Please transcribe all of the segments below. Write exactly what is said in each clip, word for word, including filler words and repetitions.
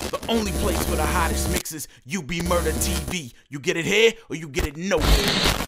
The only place for the hottest mixes, U B Murder T V. You get it here or you get it nowhere.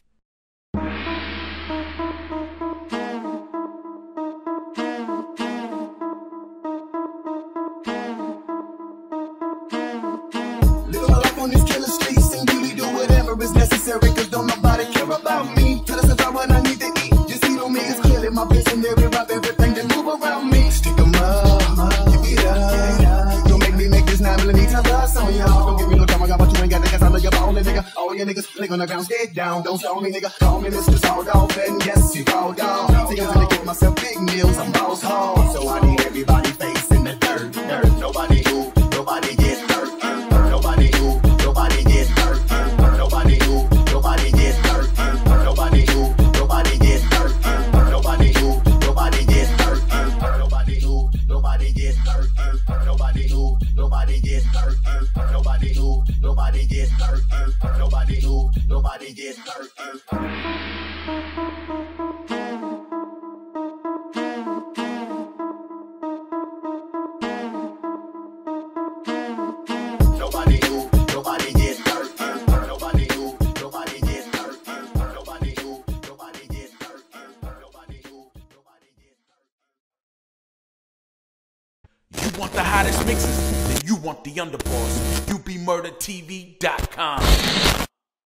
On these killer streets and really do whatever is necessary, cause don't nobody care about me. Tell us about what I need to eat. Just eat on me, it's clearly my vision. They rip everything that move around me. Stick 'em up, give it up. Don't make me make this nine millimeter bust on y'all. Don't give me no time, I got what you ain't got, niggas. I know you're ballin', nigga. All your niggas lick on the ground, stay down. Don't stone me, nigga. Call me Mister Sold Off, and yes, you called off. See, until I get myself big meals, I'm boss home. So I need everybody face in the dirt, dirt. Nobody move, nobody get hurt, hurt. Nobody move. Nobody get hurt, nobody who, nobody get hurt, nobody who, nobody get hurt, nobody who, nobody get hurt, nobody who, nobody get hurt, nobody who, nobody get hurt, nobody who, nobody get hurt, nobody who, nobody get hurt. Nobody who, nobody get hurt. Nobody who, nobody get hurt. Nobody who, nobody get hurt. Nobody who, nobody get hurt. You want the hottest mixes? Then you want the underboss. U B Murder T V dot com.